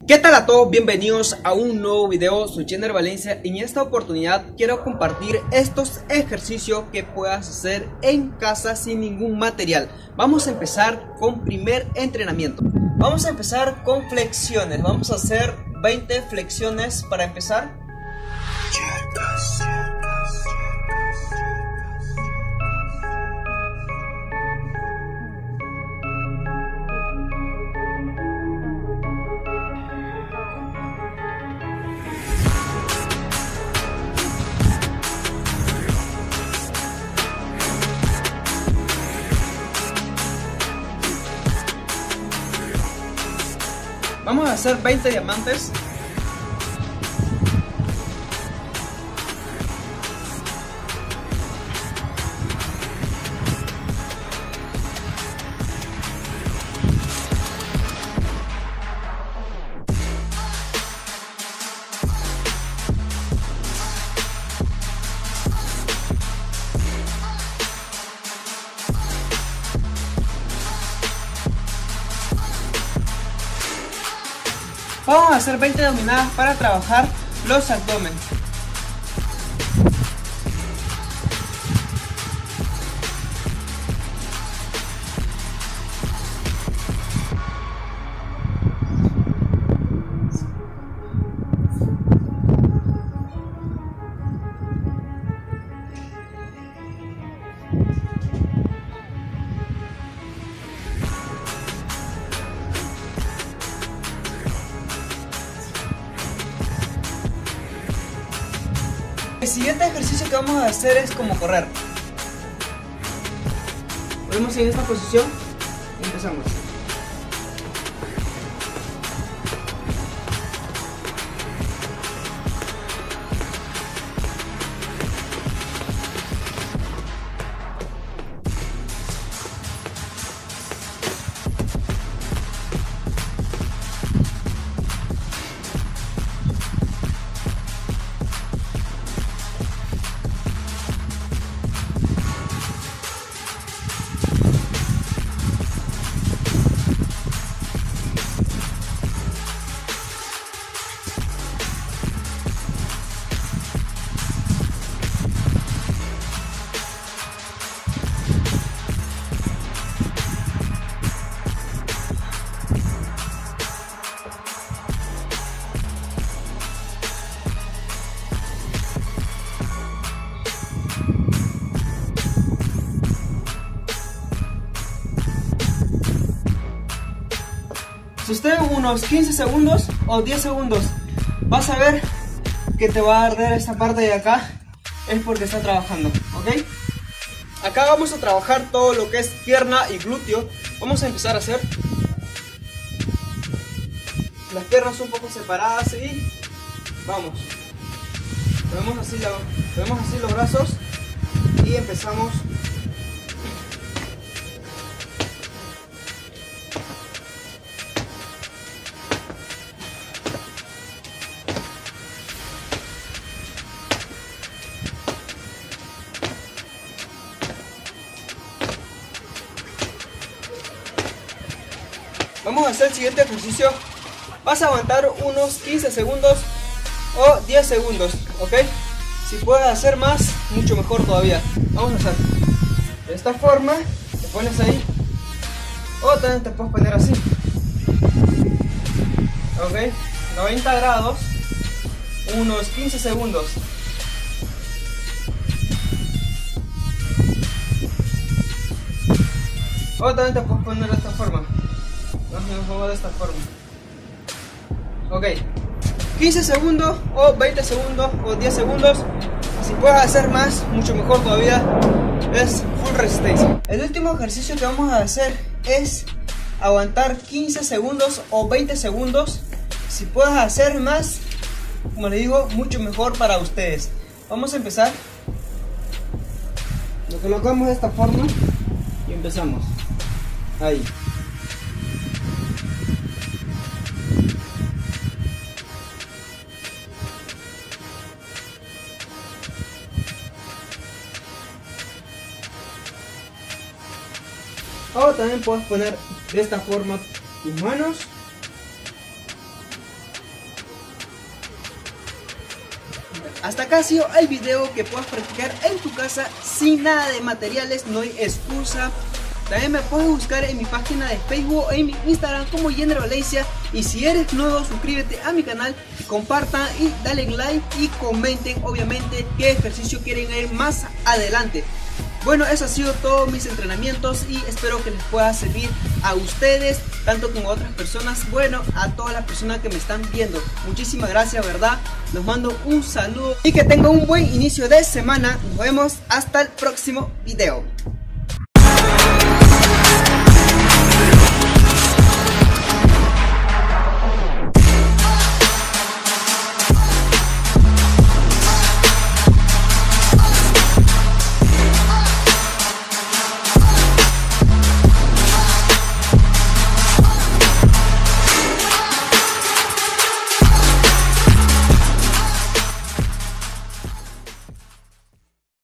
¿Qué tal a todos? Bienvenidos a un nuevo video, soy Jenner Valencia y en esta oportunidad quiero compartir estos ejercicios que puedas hacer en casa sin ningún material. Vamos a empezar con primer entrenamiento. Vamos a empezar con flexiones, vamos a hacer 20 flexiones para empezar. Vamos a hacer 20 diamantes. Vamos a hacer 20 dominadas para trabajar los abdomen. El siguiente ejercicio que vamos a hacer es como correr. Ponemos en esta posición y empezamos. Si usted unos 15 segundos o 10 segundos vas a ver que te va a arder esta parte de acá, es porque está trabajando, ¿ok? Acá vamos a trabajar todo lo que es pierna y glúteo. Vamos a empezar a hacer las piernas un poco separadas y vamos. Ponemos así los brazos y empezamos. Vamos a hacer el siguiente ejercicio. Vas a aguantar unos 15 segundos o 10 segundos, ¿ok? Si puedes hacer más, mucho mejor todavía. Vamos a hacer de esta forma, te pones ahí, o también te puedes poner así, ¿ok? 90 grados, unos 15 segundos. O también te puedes poner de esta forma. Nos vamos de esta forma. Ok, 15 segundos o 20 segundos o 10 segundos. Si puedes hacer más, mucho mejor todavía. Es full resistencia. El último ejercicio que vamos a hacer es aguantar 15 segundos o 20 segundos. Si puedes hacer más, como les digo, mucho mejor para ustedes. Vamos a empezar. Lo colocamos de esta forma y empezamos. Ahí. O también puedes poner de esta forma tus manos hasta acá ha sido el video que puedas practicar en tu casa sin nada de materiales, no hay excusa. También me puedes buscar en mi página de Facebook o en mi Instagram como Yender Valencia. Y si eres nuevo, suscríbete a mi canal, compartan y dale like y comenten obviamente qué ejercicio quieren ir más adelante. Bueno, eso ha sido todos mis entrenamientos y espero que les pueda servir a ustedes, tanto como a otras personas, bueno, a todas las personas que me están viendo. Muchísimas gracias, ¿verdad? Les mando un saludo y que tengan un buen inicio de semana. Nos vemos hasta el próximo video.